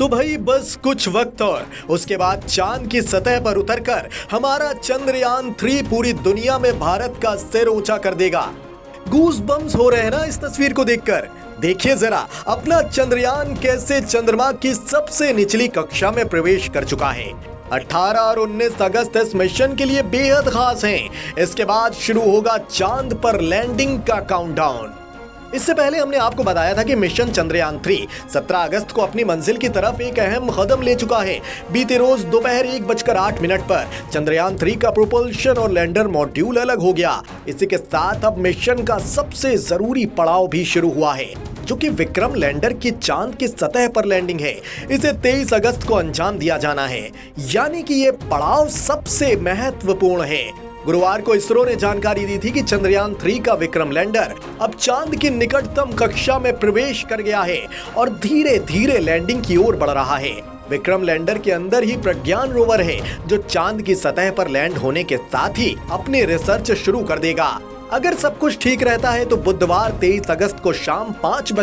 तो भाई बस कुछ वक्त और उसके बाद चांद की सतह पर उतरकर हमारा चंद्रयान 3 पूरी दुनिया में भारत का सिर ऊंचा कर देगा। गूज बम्स हो रहे हैं ना इस तस्वीर को देखकर। देखिए जरा अपना चंद्रयान कैसे चंद्रमा की सबसे निचली कक्षा में प्रवेश कर चुका है। 18 और 19 अगस्त इस मिशन के लिए बेहद खास हैं। इसके बाद शुरू होगा चांद पर लैंडिंग का काउंटडाउन। इससे पहले हमने आपको बताया था कि मिशन चंद्रयान 3 17 अगस्त को अपनी मंजिल की तरफ एक अहम कदम ले चुका है। बीते रोज दोपहर 1:08 पर चंद्रयान 3 का प्रोपल्शन और लैंडर मॉड्यूल अलग हो गया। इसी के साथ अब मिशन का सबसे जरूरी पड़ाव भी शुरू हुआ है, जो कि विक्रम लैंडर की चांद की सतह पर लैंडिंग है। इसे 23 अगस्त को अंजाम दिया जाना है, यानी कि ये पड़ाव सबसे महत्वपूर्ण है। गुरुवार को इसरो ने जानकारी दी थी कि चंद्रयान 3 का विक्रम लैंडर अब चांद की निकटतम कक्षा में प्रवेश कर गया है और धीरे धीरे लैंडिंग की ओर बढ़ रहा है। विक्रम लैंडर के अंदर ही प्रज्ञान रोवर है, जो चांद की सतह पर लैंड होने के साथ ही अपनी रिसर्च शुरू कर देगा। अगर सब कुछ ठीक रहता है तो बुधवार 23 अगस्त को शाम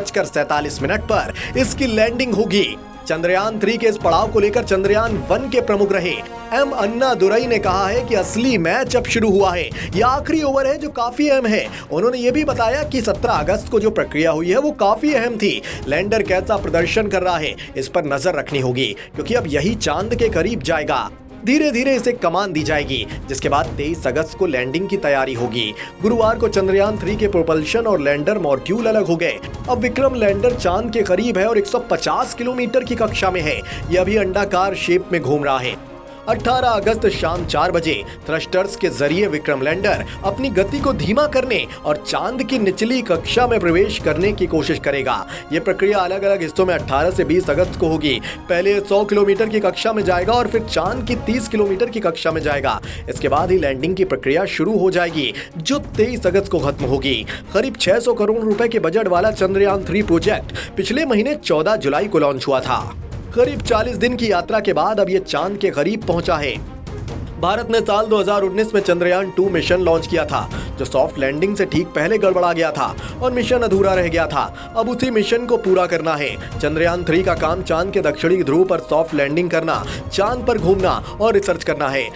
5:47 पर इसकी लैंडिंग होगी। चंद्रयान 3 के इस पड़ाव को लेकर चंद्रयान 1 के प्रमुख रहे एम अन्ना दुरई ने कहा है कि असली मैच अब शुरू हुआ है। यह आखिरी ओवर है जो काफी अहम है। उन्होंने ये भी बताया कि 17 अगस्त को जो प्रक्रिया हुई है वो काफी अहम थी। लैंडर कैसा प्रदर्शन कर रहा है इस पर नजर रखनी होगी, क्योंकि अब यही चांद के करीब जाएगा। धीरे धीरे इसे कमान दी जाएगी, जिसके बाद 23 अगस्त को लैंडिंग की तैयारी होगी। गुरुवार को चंद्रयान 3 के प्रोपल्शन और लैंडर मॉड्यूल अलग हो गए। अब विक्रम लैंडर चांद के करीब है और 150 किलोमीटर की कक्षा में है। यह अभी अंडाकार शेप में घूम रहा है। 18 अगस्त शाम 4 बजे थ्रस्टर्स के जरिए विक्रम लैंडर अपनी गति को धीमा करने और चांद की निचली कक्षा में प्रवेश करने की कोशिश करेगा। ये प्रक्रिया अलग अलग हिस्सों में 18 से 20 अगस्त को होगी। पहले 100 किलोमीटर की कक्षा में जाएगा और फिर चांद की 30 किलोमीटर की कक्षा में जाएगा। इसके बाद ही लैंडिंग की प्रक्रिया शुरू हो जाएगी, जो 23 अगस्त को खत्म होगी। करीब 600 करोड़ रुपए के बजट वाला चंद्रयान 3 प्रोजेक्ट पिछले महीने 14 जुलाई को लॉन्च हुआ था। करीब 40 दिन की यात्रा के बाद अब ये चांद के करीब पहुंचा है। भारत ने साल 2019 में चंद्रयान 2 मिशन लॉन्च किया था, जो सॉफ्ट लैंडिंग से ठीक पहले गड़बड़ा गया था और मिशन अधूरा रह गया था। अब उसी मिशन को पूरा करना है। चंद्रयान 3 का काम चांद के दक्षिणी ध्रुव पर सॉफ्ट लैंडिंग करना, चांद पर घूमना और रिसर्च करना है।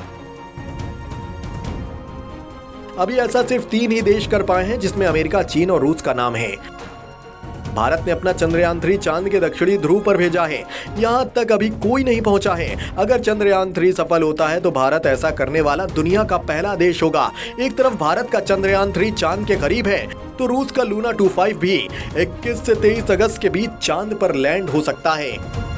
अभी ऐसा सिर्फ 3 ही देश कर पाए हैं, जिसमें अमेरिका, चीन और रूस का नाम है। भारत ने अपना चंद्रयान 3 चांद के दक्षिणी ध्रुव पर भेजा है। यहां तक अभी कोई नहीं पहुंचा है। अगर चंद्रयान 3 सफल होता है तो भारत ऐसा करने वाला दुनिया का पहला देश होगा। एक तरफ भारत का चंद्रयान 3 चांद के करीब है, तो रूस का लूना 25 भी 21 से 23 अगस्त के बीच चांद पर लैंड हो सकता है।